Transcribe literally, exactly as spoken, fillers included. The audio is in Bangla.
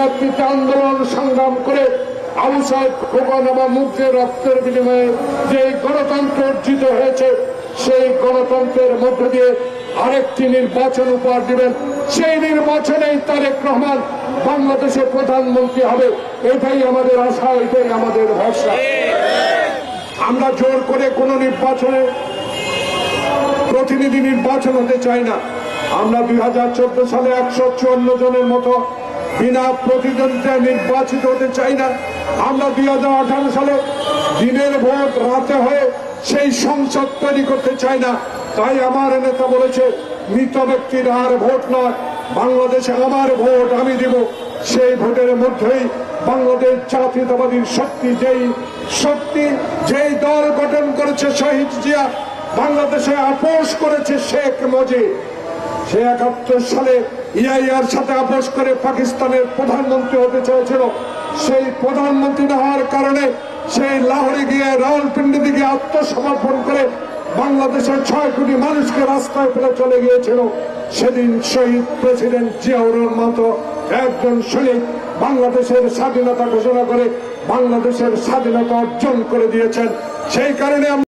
নেতৃত্বে আন্দোলন সংগ্রাম করে আবু সাইদ খোকন এবং মুক্তির রক্তের বিনিময়ে যে গণতন্ত্র অর্জিত হয়েছে, সেই গণতন্ত্রের মধ্য দিয়ে আরেকটি নির্বাচন উপহার দিবেন। সেই নির্বাচনেই তারেক রহমান বাংলাদেশের প্রধানমন্ত্রী হবে, এটাই আমাদের আশা, এটাই আমাদের ভরসা। আমরা জোর করে কোন নির্বাচনে প্রতিনিধি নির্বাচন হতে চাই না। আমরা দুই হাজার চোদ্দ সালে একশো চুয়ান্ন জনের মতো বিনা প্রতিদ্বন্দ্বিতায় নির্বাচিত হতে চাই না। আমরা দুই হাজার আঠারো সালে দিনের ভোট রাতে হয়ে সেই সংসদ তৈরি করতে চাই না। তাই আমার নেতা বলেছে, মৃত ব্যক্তির আর ভোট নয়, বাংলাদেশে আমার ভোট আমি দিব। সেই ভোটের মধ্যেই বাংলাদেশ জাতীয়তাবাদী শক্তি, যেই শক্তি যেই দল গঠন করেছে শহীদ জিয়া, বাংলাদেশে আপোষ করেছে শেখ মুজিব, সে একাত্তর সালে ইআইআর সাথে আপোষ করে পাকিস্তানের প্রধানমন্ত্রী হতে চেয়েছিল। সেই প্রধানমন্ত্রী না হওয়ার কারণে সেই লাহোরে গিয়ে রাওয়ালপিন্ডি দিকে আত্মসমর্পণ করে বাংলাদেশের ছয় কোটি মানুষকে রাস্তায় ফেলে চলে গিয়েছিল। সেদিন শহীদ প্রেসিডেন্ট জিয়াউর রহমান মতো একজন শহীদ বাংলাদেশের স্বাধীনতা ঘোষণা করে বাংলাদেশের স্বাধীনতা অর্জন করে দিয়েছেন। সেই কারণে